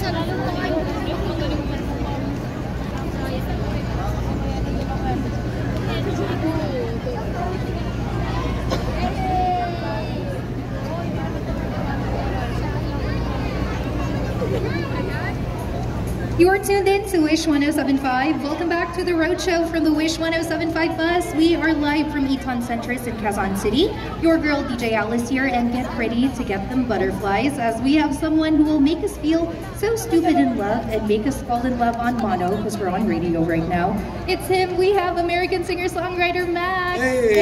You are tuned in to Wish 1075. Welcome back to the Roadshow from the Wish 1075 bus. We are live from Eton Centris in Quezon City. Your girl DJ Alice here, and get ready to get them butterflies as we have someone who will make us feel so stupid in love and make us fall in love on mono because we're on radio right now. It's him. We have American singer-songwriter Max.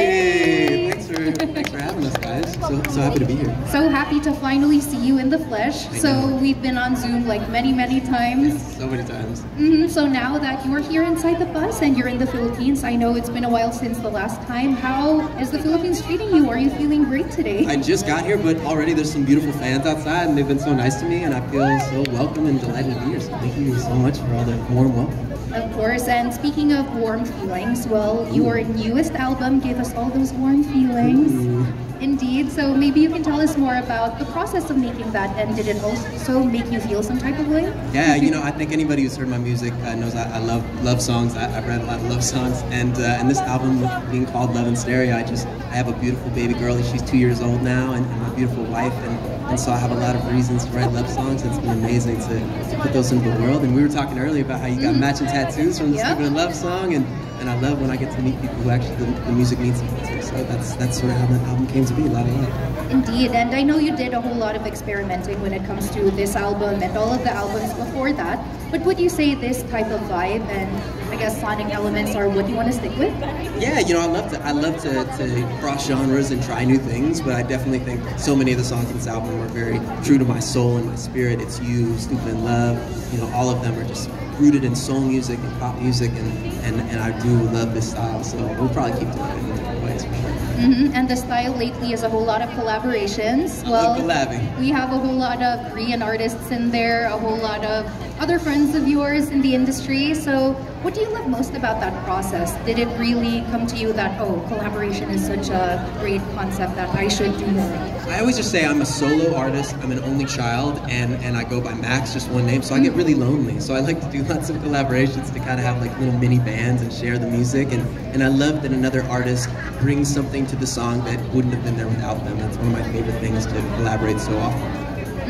Hey! Thanks for having us, guys. So happy to be here. So happy to finally see you in the flesh. So we've been on Zoom like many times. Yes, so many times. So now that you are here inside the bus and you're in the Philippines, I know it's been a while since the last time. How is the Philippines treating you? Are you feeling great today? I just got here, but already there's some beautiful fans outside, and they've been so nice to me, and I feel so welcome and delighted to be here. So thank you so much for all the warm welcome. Of course, and speaking of warm feelings, well, your newest album gave us all those warm feelings. Ooh. Indeed, so maybe you can tell us more about the process of making that, and did it also make you feel some type of way? Yeah, you know, I think anybody who's heard my music knows I love songs. I've read a lot of love songs, and this album being called Love in Stereo, I have a beautiful baby girl. She's 2 years old now, and my beautiful wife, and so I have a lot of reasons to write love songs. It's been amazing to put those into the world. And we were talking earlier about how you got matching tattoos from the Stupid in Love song, and I love when I get to meet people who actually the music means something to. So that's sort of how that album came to be, a lot of love. Indeed, and I know you did a whole lot of experimenting when it comes to this album and all of the albums before that, but would you say this type of vibe and I guess sonic elements are what you want to stick with? Yeah, you know, I love to cross genres and try new things, but I definitely think so many of the songs in this album are very true to my soul and my spirit. It's You, Stupid in Love, you know, all of them are just rooted in soul music and pop music, and I do love this style, so we'll probably keep doing it in different ways for sure. And the style lately is a whole lot of collaborations. Well, collabing. We have a whole lot of Korean artists in there, a whole lot of other friends of yours in the industry. So what do you love most about that process? Did it really come to you that, oh, collaboration is such a great concept that I should do more? I always just say I'm a solo artist, I'm an only child, and I go by Max, just one name, so I get really lonely. So I like to do lots of collaborations to kind of have like little mini bands and share the music, and I love that another artist brings something to the song that wouldn't have been there without them. That's one of my favorite things, to collaborate so often.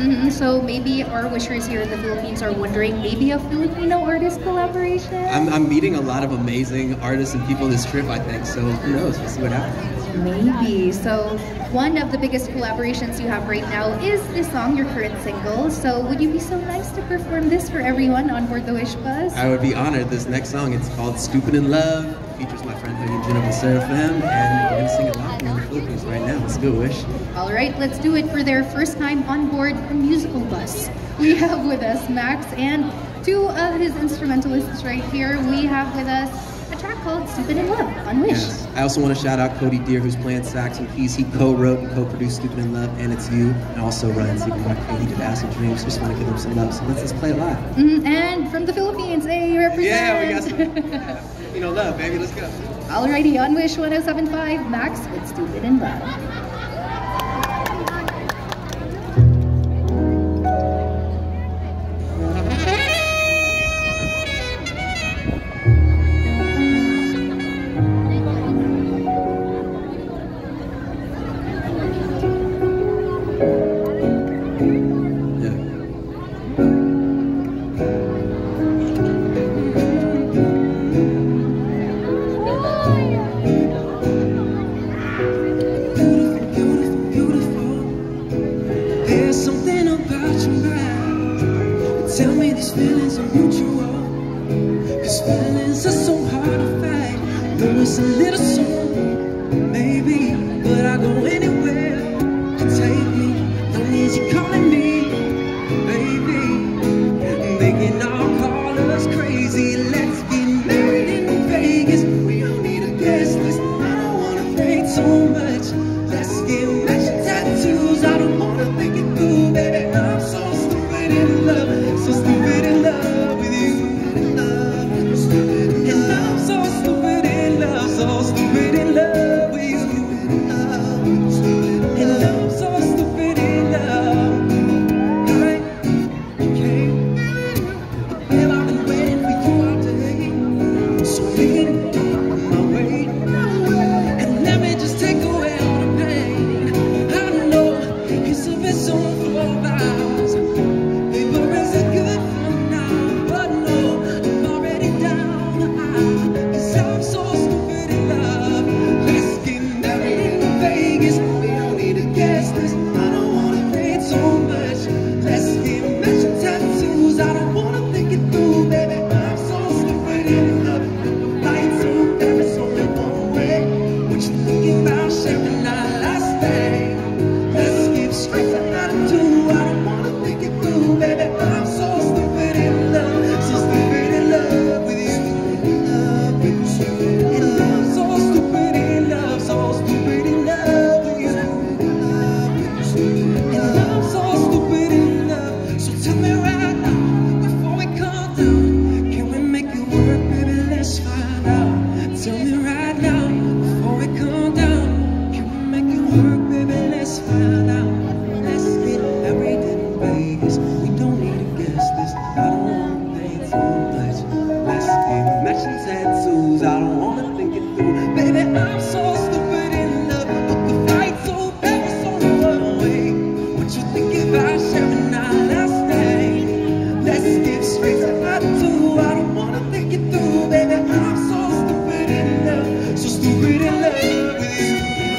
So maybe our wishers here in the Philippines are wondering, maybe a Filipino artist collaboration? I'm meeting a lot of amazing artists and people this trip, I think, so who knows, we'll see what happens. Maybe. So one of the biggest collaborations you have right now is this song, your current single. So would you be so nice to perform this for everyone on board the Wish Bus? I would be honored. This next song, it's called Stupid in Love. It features my friend Jennifer Seraphim, and we're going to sing it live in the Philippines right now. Let's go, Wish. All right, let's do it for their first time on board a musical bus. We have with us Max and two of his instrumentalists right here. We have with us a track called Stupid in Love on Wish. Yes. I also want to shout out Cody Deer, who's playing sax and keys. He co-wrote and co-produced Stupid in Love, and It's You. And also Ryan Siegelmark, he did Acid Dreams. Just want to give him some love, so let's just play it live. And from the Philippines, hey, you represent. Yeah, we got some, love, baby. Let's go. Alrighty, on Wish 1075, Max with Stupid in Love. Tell me these feelings are mutual. These feelings are so hard to fight. Though it's a little song, maybe, but I go anywhere to take me. No need you calling me, baby. They can all call us crazy. Let's get married in Vegas. We don't need a guest list. I don't wanna think too much. Let's get matching tattoos. I don't wanna think it through, baby. I'm so stupid in love. So stupid in love with you. And I'm so stupid in love. So stupid in love with you. And I'm so stupid in love. Okay. baby. I'm so stupid in love, so stupid in love with you. In love, so stupid in love, so stupid in love with you. In love, so stupid in love. So tell me right now, before we calm down, can we make it work, baby? Let's find out. Tell me right now, before we calm down, can we make it work, baby? Let's find out. Let's get married in Vegas. We don't need to guess this. I don't wanna pay too much. Let's get matching tattoos. I don't wanna think it through, baby. I'm so stupid in love, but the fight's so bad, so far away. What you think about sharing our last name? Let's get straight to that too. I don't wanna think it through, baby. I'm so stupid in love, so stupid in love with you.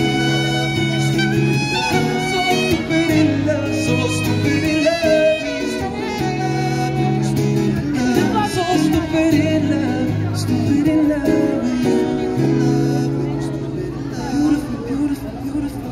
I'm so stupid in love, so stupid in love with you. I'm so stupid in love, stupid in love with you. Beautiful, beautiful, beautiful.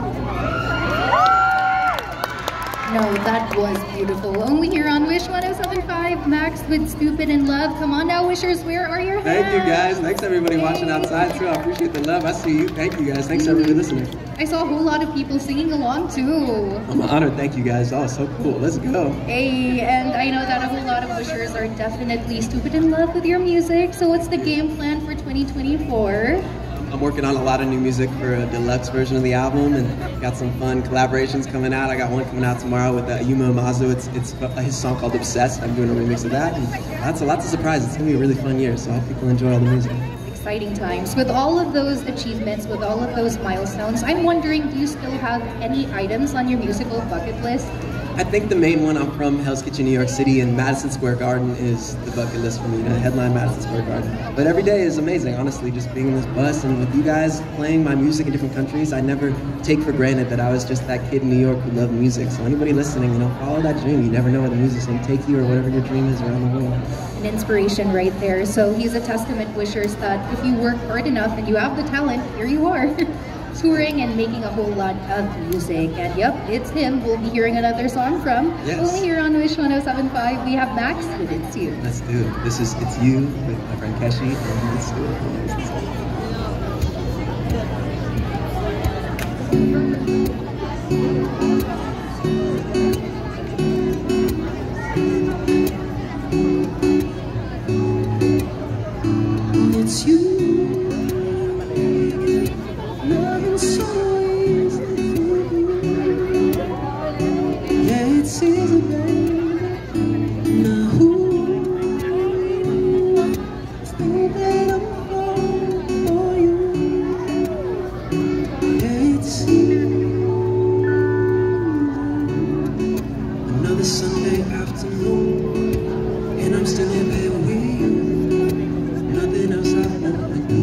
No, that was beautiful. Only here on Wish 107.5, Max with Stupid in Love. Come on now, Wishers, where are your hands? Thank you guys. Thanks everybody watching outside too. I appreciate the love. I see you. Thank you guys. Thanks everybody listening. I saw a whole lot of people singing along too. I'm honored. Thank you guys. Oh, so cool. Let's go. Hey, and I know that a whole lot of Wishers are definitely stupid in love with your music. So what's the game plan for 2024? I'm working on a lot of new music for a deluxe version of the album, and got some fun collaborations coming out. I got one coming out tomorrow with Yuma Amazu. It's his song called Obsessed. I'm doing a remix of that, and lots of surprises. It's gonna be a really fun year, so I hope people enjoy all the music. Exciting times. With all of those achievements, with all of those milestones, I'm wondering, do you still have any items on your musical bucket list? I think the main one, I'm from Hell's Kitchen, New York City, and Madison Square Garden is the bucket list for me, to headline Madison Square Garden. But every day is amazing, honestly, just being in this bus and with you guys playing my music in different countries. I never take for granted that I was just that kid in New York who loved music. So anybody listening, follow that dream. You never know where the music's gonna take you or whatever your dream is around the world. An inspiration right there. So he's a testament, Wishers, that if you work hard enough and you have the talent, here you are. Touring and making a whole lot of music. And yep, it's him we'll be hearing another song from. Yes. Only here on Wish 107.5, we have Max with It's You. Let's do it. This is It's You with my friend Keshi, and let's do it. It's you. Loving so easy to do. Yeah, it's easy, baby. Now who think that I'm falling for you? Yeah, it's you. Another Sunday afternoon, and I'm still in bed with you. Nothing else I wanna do.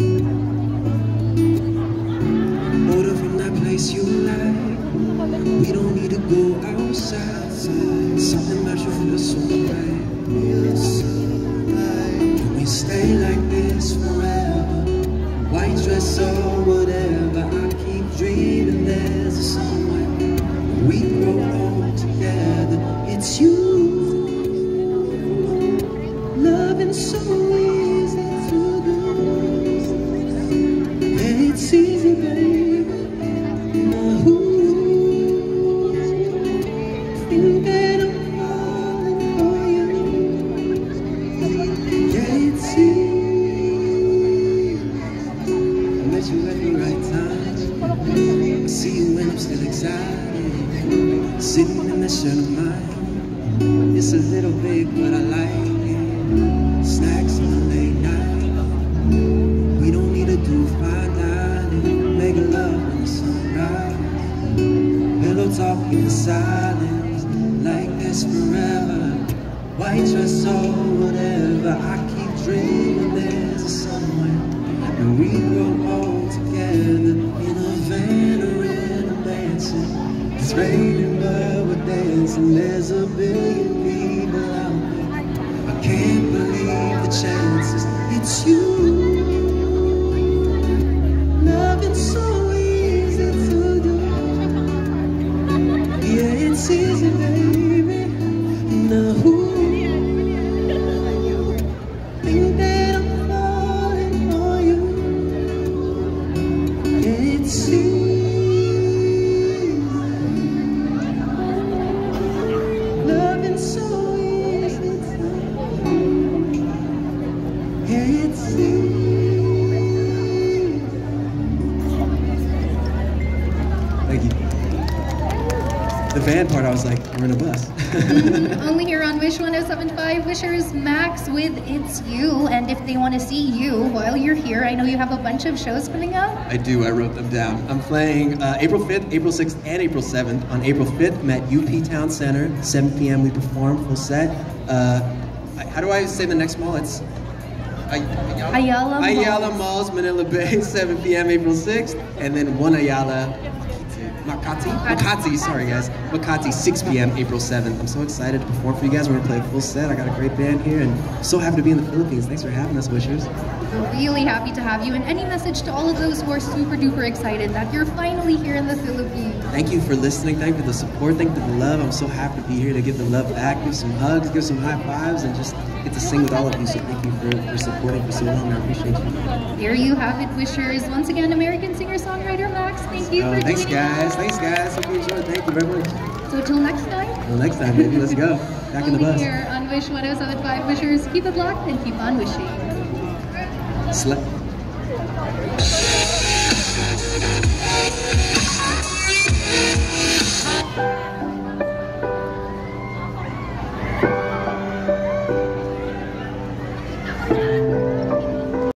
You like, we don't need to go outside. Something about you feels so right. Can we stay like this forever? White dress or whatever. I keep dreaming there's a somewhere we grow old together. It's you. Loving so easy to do. Yeah, it's easy, baby. Sitting in the shirt of mine. It's a little big, but I like it. Snacks on a late night. We don't need to do fine dining. Make love when the sunrise. Pillow talk in the silence. Like this forever. White dress or whatever. I keep dreaming there's a somewhere. And we grow old together. In a van or in a mansion. It's raining but we're dancing. There's a billion people out there. I can't believe the chances. It's you. Loving so easy to do. Yeah, it's easy, baby. van part, I was like, we're in a bus. Only here on Wish 107.5, Wishers Max with It's You. And if they want to see you while you're here, I know you have a bunch of shows coming up. I do, I wrote them down. I'm playing April 5th, April 6th, and April 7th. On April 5th, I'm at UP Town Center, 7 p.m. we perform, full set. How do I say the next mall? It's Ayala Malls, Manila Bay, 7 p.m. April 6th. And then One Ayala, Makati, sorry guys. Makati, 6 p.m. April 7th. I'm so excited to perform for you guys. We're gonna play a full set. I got a great band here and so happy to be in the Philippines. Thanks for having us, Wishers. We're really happy to have you. And any message to all of those who are super duper excited that you're finally here in the Philippines? Thank you for listening. Thank you for the support. Thank you for the love. I'm so happy to be here to give the love back, give some hugs, give some high fives, and just get to sing with all of you. So thank you for supporting for so long. I appreciate you. There you have it, Wishers. Once again, American singer-songwriter Max, thank you for thanks, joining guys. us. Thanks, guys. Hope you enjoyed. Thank you very much. So till next time. Till next time, baby. Let's go. Back in the bus. Here on Wish 107.5, Wishers, keep it locked and keep on wishing. Slap.